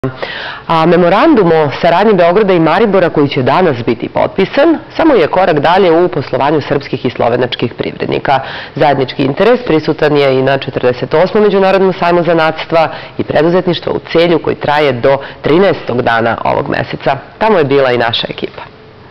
A memorandum o saradnji Beograda i Maribora koji će danas biti potpisan samo je korak dalje u poslovanju srpskih i slovenačkih privrednika. Zajednički interes prisutan je i na 48. Međunarodnom sajmu zanatstva i preduzetništva u Celju koji traje do 13. dana ovog meseca. Tamo je bila i naša ekipa.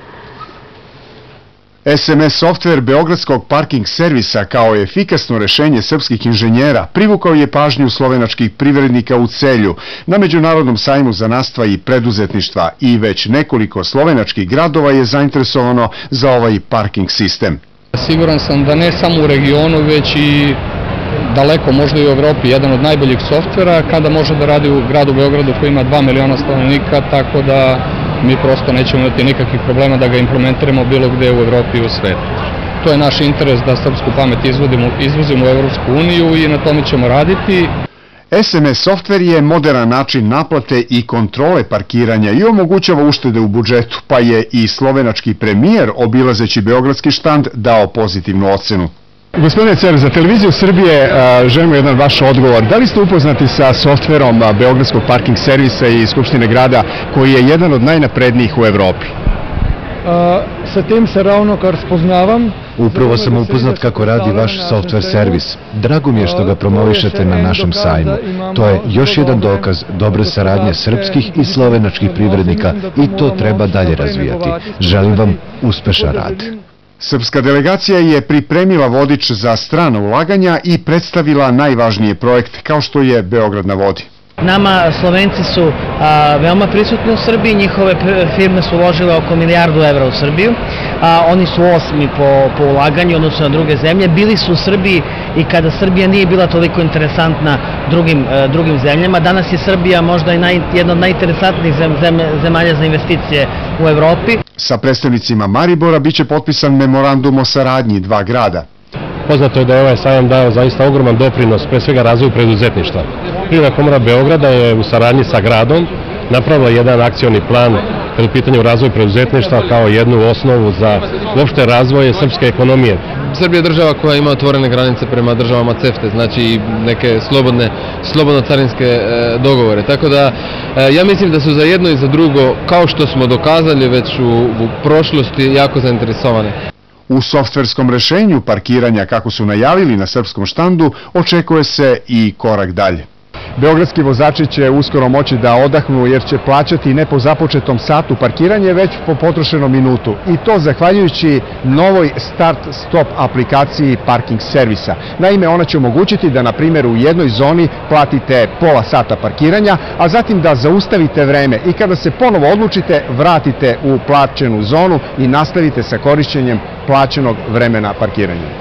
SMS softver Beogradskog parking servisa kao efikasno rešenje srpskih inženjera privukao je pažnju slovenačkih privrednika u Celju na Međunarodnom sajmu zanatstva i preduzetništva i već nekoliko slovenačkih gradova je zainteresovano za ovaj parking sistem. Siguran sam da ne samo u regionu, već i daleko, možda i u Evropi, jedan od najboljih softvera kada može da radi u gradu Beogradu koji ima 2 miliona stanovnika, tako da mi prosto nećemo imati nikakvih problema da ga implementiramo bilo gde u Evropi i u svetu. To je naš interes da srpsku pamet izvozimo u Evropsku uniju i na tome ćemo raditi. SMS softver je moderan način naplate i kontrole parkiranja i omogućava uštede u budžetu, pa je i slovenački premijer obilazeći beogradski štand dao pozitivnu ocenu. Gospodine Cer, za televiziju Srbije želimo jedan vaš odgovor. Da li ste upoznati sa softverom Beogradskog parking servisa i Skupštine grada koji je jedan od najnaprednijih u Evropi? Sa tem se ravno kar spoznavam. Upravo sam upoznat kako radi vaš softver servis. Drago mi je što ga promovišete na našem sajmu. To je još jedan dokaz dobre saradnje srpskih i slovenačkih privrednika i to treba dalje razvijati. Želim vam uspešan rad. Srpska delegacija je pripremila vodič za strana ulaganja i predstavila najvažnije projekte kao što je Beograd na vodi. Nama Slovenci su veoma prisutni u Srbiji, njihove firme su uložile oko milijardu evra u Srbiju, oni su 8. po ulaganju odnosno na druge zemlje, bili su u Srbiji i kada Srbija nije bila toliko interesantna drugim zemljama. Danas je Srbija možda jedna od najinteresantnijih zemalja za investicije u Evropi. Sa predstavnicima Maribora biće potpisan memorandum o saradnji dva grada. Poznato je da je ovaj sajam dao zaista ogroman doprinos, pre svega razvoju preduzetništva. Privredna komora Beograda je u saradnji sa gradom napravila jedan akcioni plan kada je u pitanju razvoja preduzetništva kao jednu osnovu za uopšte razvoje srpske ekonomije. Srbija je država koja ima otvorene granice prema državama CEFTA, znači i neke slobodno carinske dogovore. Tako da ja mislim da su za jedno i za drugo, kao što smo dokazali već u prošlosti, jako zainteresovane. U softverskom rešenju parkiranja, kako su najavili na srpskom štandu, očekuje se i korak dalje. Beogradski vozači će uskoro moći da odahnu jer će plaćati ne po započetom satu parkiranje, već po potrošenom minutu. I to zahvaljujući novoj start-stop aplikaciji parking servisa. Naime, ona će omogućiti da, na primjer, u jednoj zoni platite pola sata parkiranja, a zatim da zaustavite vreme i kada se ponovo odlučite, vratite u plaćenu zonu i nastavite sa korišćenjem plaćenog vremena parkiranja.